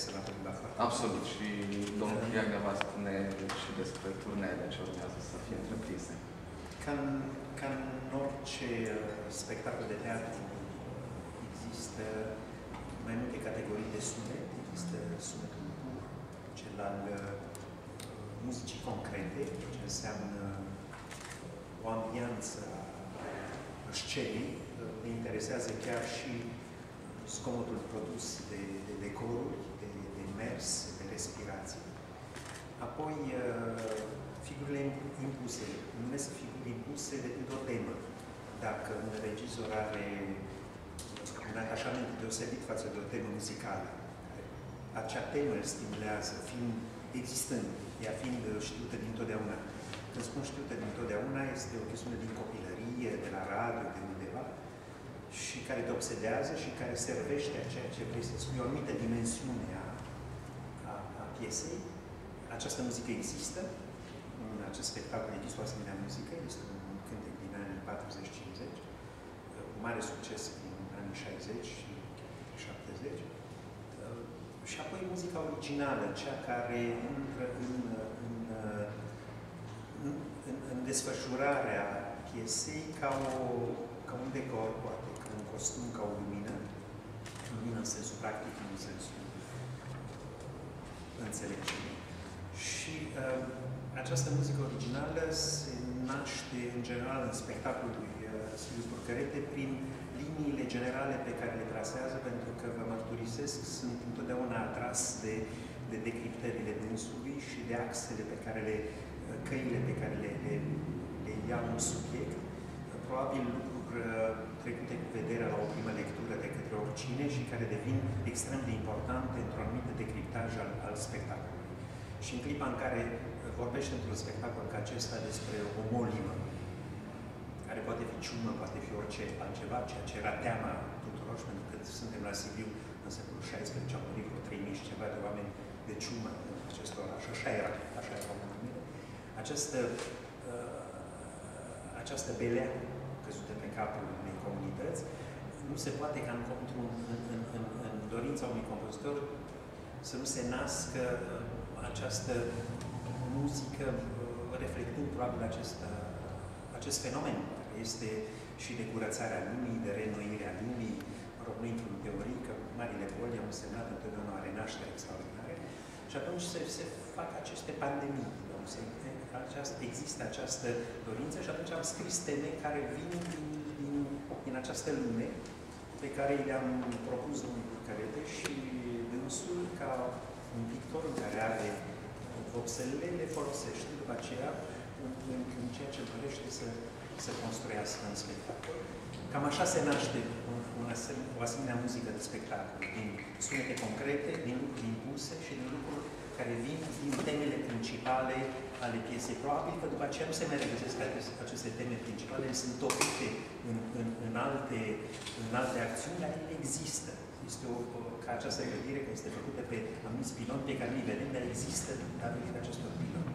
interesă la București foarte Absolut. Și domnul Chiriac ne va spune și despre turneele ce urmează să fie întreprinse. Ca în orice spectacol de teatru există mai multe categorii de sunet. Există sunetul pur, cel al muzicii concrete, ce înseamnă o ambianță a scenei. Ne interesează chiar și zgomotul produs de decoruri, de mers, de respirație. Apoi, figurile impuse. Numesc figuri impuse de o temă. Dacă un regizor are un atașament deosebit față de o temă muzicală, acea temă îl stimulează, fiind existând, ea fiind știută dintotdeauna. Când spun știută dintotdeauna, este o chestiune din copilărie, de la radio, de undeva, și care te obsedează și care servește a ceea ce vrei să spui, o anumită dimensiune a piesei. Această muzică există, în acest spectacol există o asemenea muzică, este un cântec din anii 40-50, cu mare succes din anii 60 și 70. Și apoi muzica originală, cea care intră în desfășurarea piesei ca un decor, poate, ca un costum, ca o lumină în sensul practic, în sensul înțelegerii. Și această muzică originală se naște, în general, în spectacolul lui Silviu Purcărete, prin liniile generale pe care le trasează, pentru că, vă mărturisesc, sunt întotdeauna atras de decriptările dânsului și de axele pe care căile pe care le ia un subiect, probabil lucruri trecute cu vederea la o primă lectură de către oricine și care devin extrem de importante într-un anumit decriptaj al spectacolului. Și în clipa în care vorbește într-un spectacol ca acesta despre o molimă, care poate fi ciumă, poate fi orice altceva, ceea ce era teama tuturor, și pentru că suntem la Sibiu în secolul XVI, au murit vreo 3000 și ceva de oameni de ciumă în acest oraș. Așa era molimile. Această belea căzută pe capul unei comunități, nu se poate ca în dorința unui compozitor să nu se nască această muzică reflectând probabil acest fenomen, care este și de curățarea lumii, de reînnoirea lumii. Mă rog, nu intru în teorii, că marile boli au însemnat întotdeauna o renaștere extraordinare. Și atunci se fac aceste pandemii. Există această dorință și atunci am scris teme care vin din această lume pe care le-am propus domnului Purcărete și dânsul, ca un pictor care are vopselele, le folosește după aceea în ceea ce dorește să construiască în spectacol. Cam așa se naște o asemenea muzică de spectacol, din sunete concrete, din lucruri impuse și din lucruri care vin din temele principale ale piesei. Probabil că după aceea nu se mai regăsesc aceste teme principale, sunt topite în alte acțiuni, dar ele există. Este ca această gândire care este făcută pe anumiți piloni pe care nu-i vedem, dar există datorită acestor piloni.